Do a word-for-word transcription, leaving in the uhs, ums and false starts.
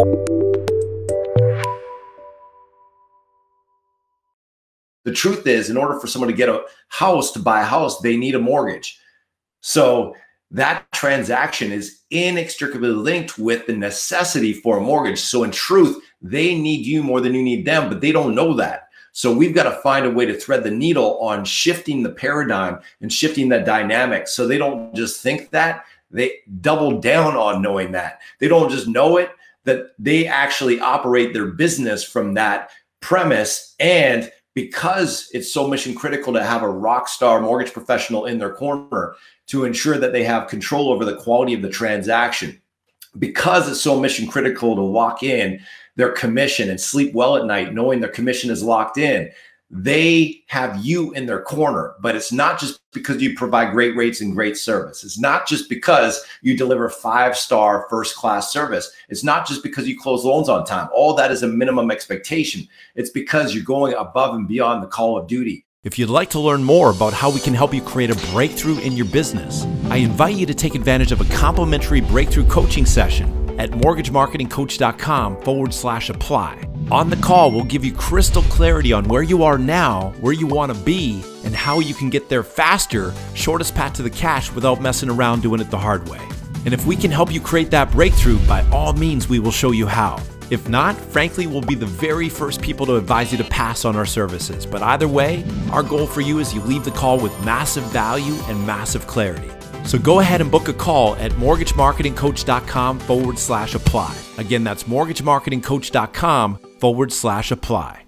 The truth is, in order for someone to get a house, to buy a house, they need a mortgage. So that transaction is inextricably linked with the necessity for a mortgage. So in truth, they need you more than you need them, but they don't know that. So we've got to find a way to thread the needle on shifting the paradigm and shifting that dynamic, so they don't just think that, they double down on knowing that. They don't just know it, that they actually operate their business from that premise. And because it's so mission critical to have a rock star mortgage professional in their corner to ensure that they have control over the quality of the transaction, because it's so mission critical to lock in their commission and sleep well at night knowing their commission is locked in, they have you in their corner. But it's not just because you provide great rates and great service. It's not just because you deliver five-star first-class service. It's not just because you close loans on time. All that is a minimum expectation. It's because you're going above and beyond the call of duty. If you'd like to learn more about how we can help you create a breakthrough in your business, I invite you to take advantage of a complimentary breakthrough coaching session at mortgagemarketingcoach.com forward slash apply. On the call, we'll give you crystal clarity on where you are now, where you want to be, and how you can get there faster, shortest path to the cash without messing around doing it the hard way. And if we can help you create that breakthrough, by all means, we will show you how. If not, frankly, we'll be the very first people to advise you to pass on our services. But either way, our goal for you is you leave the call with massive value and massive clarity. So go ahead and book a call at mortgagemarketingcoach.com forward slash apply. Again, that's mortgagemarketingcoach.com forward slash apply.